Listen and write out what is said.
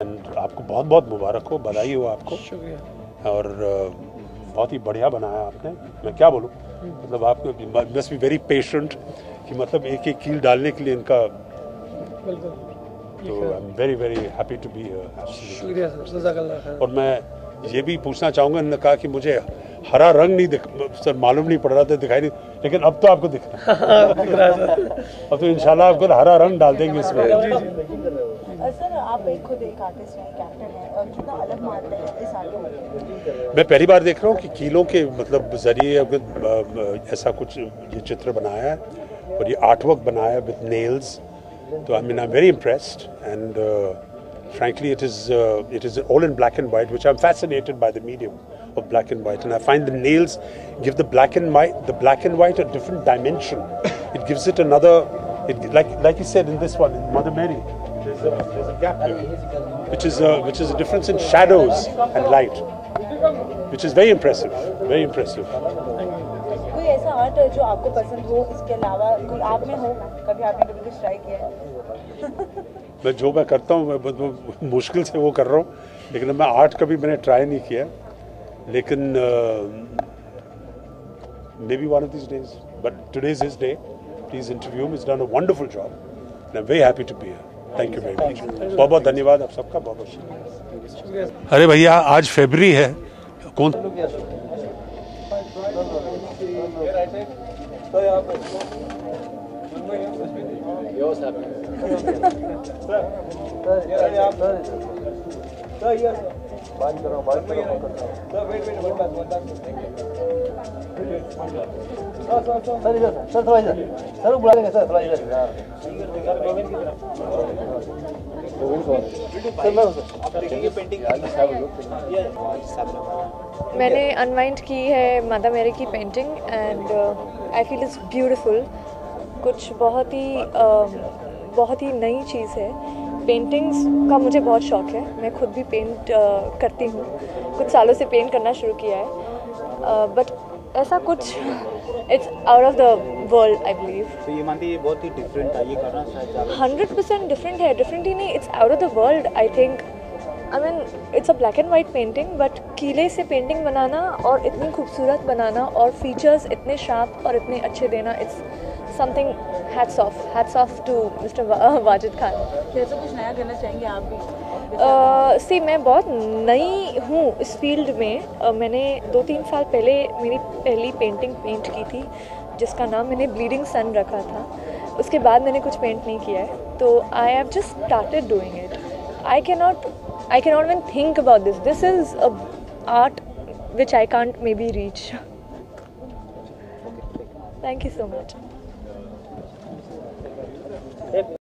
आपको बहुत बहुत मुबारक हो, बधाई हो आपको। शुक्रिया। और बहुत ही बढ़िया बनाया आपने। मैं क्या बोलूँ, मतलब आपको मस्ट बी वेरी पेशेंट कि मतलब एक एक कील डालने के लिए इनका, तो I am very very happy to be here. शुक्रिया सर, जज़ाकल्लाह खैर। और मैं ये भी पूछना चाहूँगा, इन्होंने कहा कि मुझे हरा रंग नहीं सर मालूम नहीं पड़ रहा था, दिखाई नहीं, लेकिन अब तो आपको दिख रहा है। अब तो इंशाल्लाह आपको हरा रंग डाल देंगे इसमें। सर आप खुद एक आर्टिस्ट हैं, कैप्टन हैं, और कितना अलग मानते हैं इस आर्ट को? मैं पहली बार देख रहा हूँ कि कीलों के मतलब जरिए ऐसा कुछ ये चित्र बनाया है और ये आर्टवर्क बनाया है विद नेल्स। तो I mean I am very impressed and frankly it is all in black and white, which I'm fascinated by the medium of black and white, and I find the nails give the black and white a different dimension. It gives it another, like you said in this one, in Mother Mary, there's a gap here, which is a difference in shadows and light, which is very impressive, very impressive. कोई ऐसा art जो आपको पसंद हो, इसके अलावा कोई आप में हो, कभी आपने कुछ ट्राई किया है? मैं जो मैं करता हूँ मैं मुश्किल से वो कर रहा हूँ, लेकिन मैं आर्ट कभी मैंने ट्राई नहीं किया, लेकिन maybe one of this days, but today is his day. Please interview him, is done a wonderful job and I am very happy to be here. Thank you very much. बहुत बहुत धन्यवाद आप सबका, बहुत बहुत शुक्रिया. अरे भैया आज फरवरी है, कौन सर बुला लेंगे सर, थोड़ा इधर। मैंने अनवाइंड की है मदर मेरी की painting and I feel it's beautiful. कुछ बहुत ही नई चीज़ है. पेंटिंग्स का मुझे बहुत शौक़ है, मैं खुद भी पेंट करती हूँ. कुछ सालों से पेंट करना शुरू किया है, बट ऐसा कुछ it's out of the world I believe. तो ये मानती है बहुत ही डिफरेंट है, ये करना शायद 100% डिफरेंट है. डिफरेंट ही नहीं, it's out of the world I think. I mean it's a black and white painting, but कीले से पेंटिंग बनाना और इतनी खूबसूरत बनाना और फीचर्स इतने शार्प और इतने अच्छे देना, it's something. Hats off to mister Wajid Khan. जैसे कुछ नया करना चाहेंगे आप भी? मैं बहुत नई हूँ इस फील्ड में. मैंने 2-3 साल पहले मेरी पहली पेंटिंग पेंट की थी, जिसका नाम मैंने ब्लीडिंग सन रखा था. उसके बाद मैंने कुछ पेंट नहीं किया है, तो I have just started doing it. I cannot even think about this. This is a art which I can't maybe reach. Thank you so much.